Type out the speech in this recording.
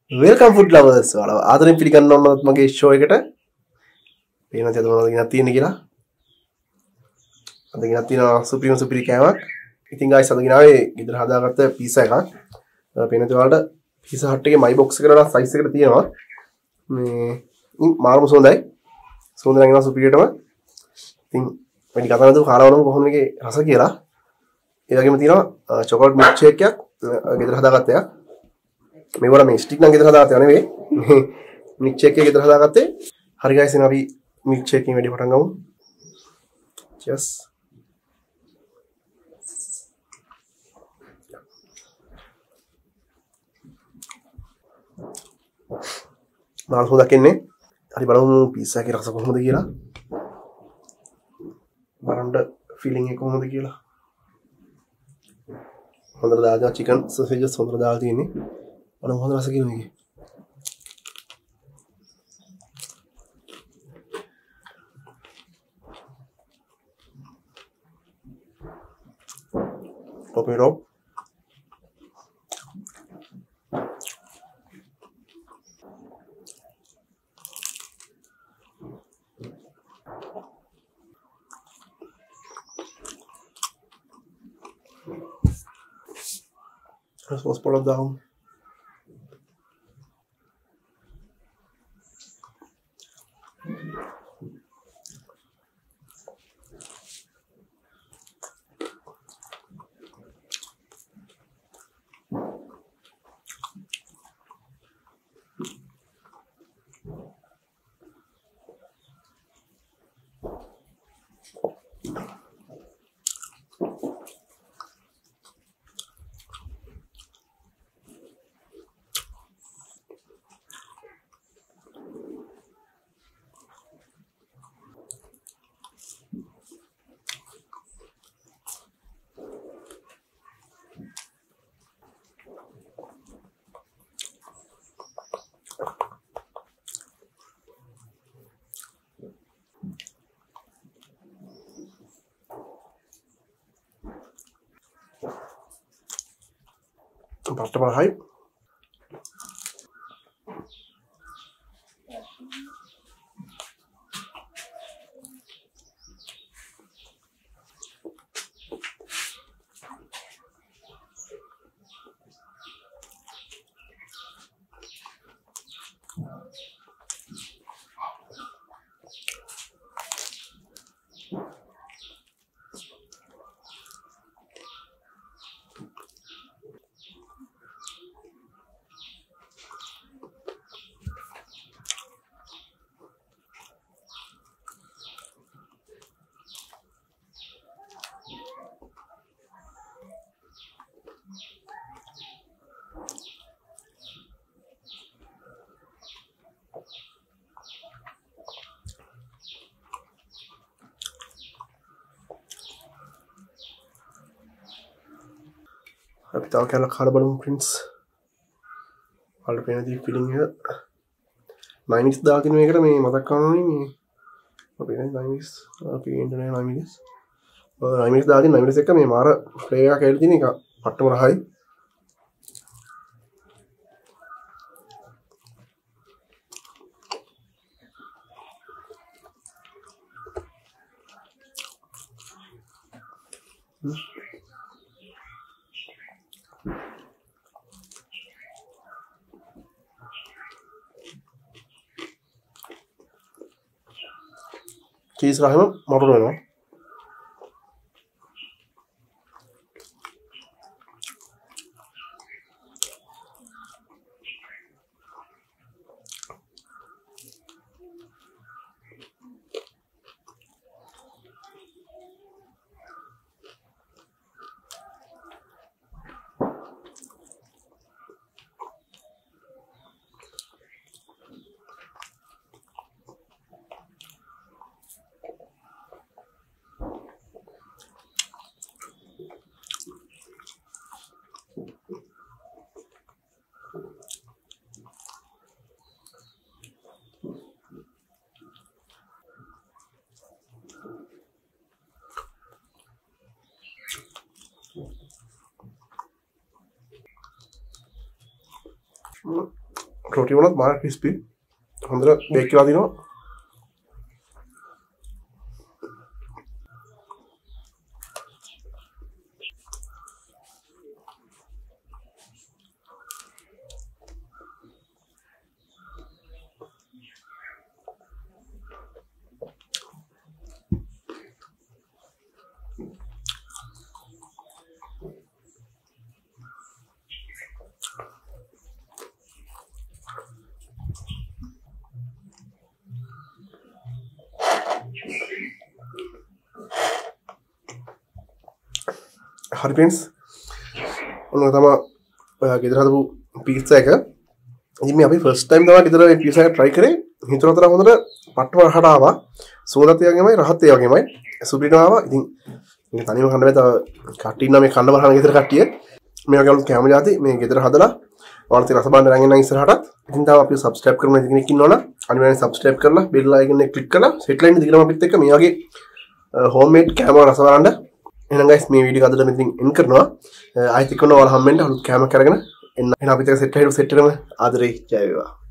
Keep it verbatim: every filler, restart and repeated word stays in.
Welcome food lovers. ඔයාලා ආදරෙන් පිළිගන්න ඕනත් මගේ show එකට. පේනවා තියෙද මොනවද ගෙනත් තියෙන්නේ කියලා. අද ගෙනත් තියෙනවා සුප්‍රීම සුපිරි කෑමක්. ඉතින් guys අද ගෙනාවේ ගෙදර හදාගත්ත pizza එකක්. පේනවා තියෙ ඔයාලට pizza hut එකේ my box එකට වඩා size එකට තියෙනවා. මේ මාරුම සුවඳයි. සුවඳ නැගෙනවා සුපිරියටම. ඉතින් වැඩි කතා නැතුව කාලා බලමු කොහොමද මේකේ රස කියලා. ඒ වගේම තියෙනවා chocolate milkshake එකක් ගෙදර හදාගත්ත එකක්. මේ වල මේ ස්ටික් නම් ගෙදර හදාගත්තේ නෙවෙයි. milkshake එක ගෙදර හදාගත්තේ. හරි guys එන අපි milkshake එකෙන් වැඩි පටන් ගමු. Cheers. මාළු හොදකින්නේ. හරි බලමු pizza එකේ රස කොහොමද කියලා. බලන්න feeling එක කොහොමද කියලා. හොඳට දාලා chicken sausages හොඳට දාලා තියෙන්නේ. බලමු හොඳ රස කියන එකේ. Top it up. Let's just pull it down. Pasta mahal. අපි තව කැලක් කාලා බලමු friends. වලට පේන දේ feeling එක minus දාලා තියෙන මේකට මේ මතක් කරනෝනේ මේ අපි නෑ minus අපි ඉන්ටර්නෙට් minus ඔය minus දාලා තියෙන minus එක මේ මාර ෆ්ලේවර් එකක් ඇවිල්ලා තියෙන එක පට්ටම රහයි. cheese rahim motor වෙනවා. රොටි වුණත් මාර ක්‍රිස්පි. හොඳට බේක් කරලා දිනවා. හරි ෆ්‍රෙන්ඩ්ස් ඔන්න තමයි ඔයා ගෙදර හදපු පීට්සා එක. ඉතින් මේ අපි ෆස්ට් ටයිම් තමයි ගෙදර මේ පීට්සා එක try කරේ. හිතුවා තරම් හොඳට පට්ටම රහට ආවා. සුවඳත් ඒ වගේමයි රහත් ඒ වගේමයි. සුපිරිටම ආවා. ඉතින් මේ තනියම කන්න බෑ. තව කට්ටිය ඉන්නවා මේ කන්න බලන ගෙදර කට්ටිය. මේ වගේ අලුත් කැම જાති මේ ගෙදර හදලා ඔයාලට රස බලන්න රැගෙන නම් ඉස්සරහටත්. ඉතින් තාම අපි subscribe කරමු නැති කෙනෙක් ඉන්නවනම් අනිවාර්යෙන් subscribe කරලා bell icon එක click කරලා set line දිගටම අපිත් එක්ක මේ වගේ homemade කැම රස බලන්න. එහෙනම් guys මේ වීඩියෝ එක අදට මෙතනින් end කරනවා. ආයෙත් එක්කම ඔයාලා හම්බෙන්න අලුත් කැම කරගෙන එන්න. එහෙනම් අපිත් එක්ක set හිටු set කරමු. ආදරේ ජය වේවා.